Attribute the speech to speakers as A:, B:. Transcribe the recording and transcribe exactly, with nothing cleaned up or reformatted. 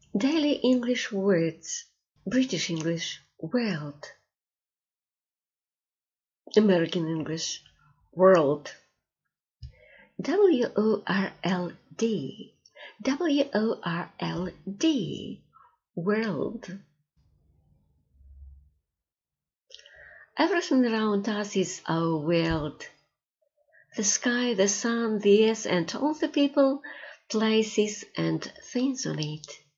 A: Daily English words. British English, world. American English, world. W O R L D. W O R L D. World. Everything around us is our world. The sky, the sun, the earth, and all the people, places, and things on it.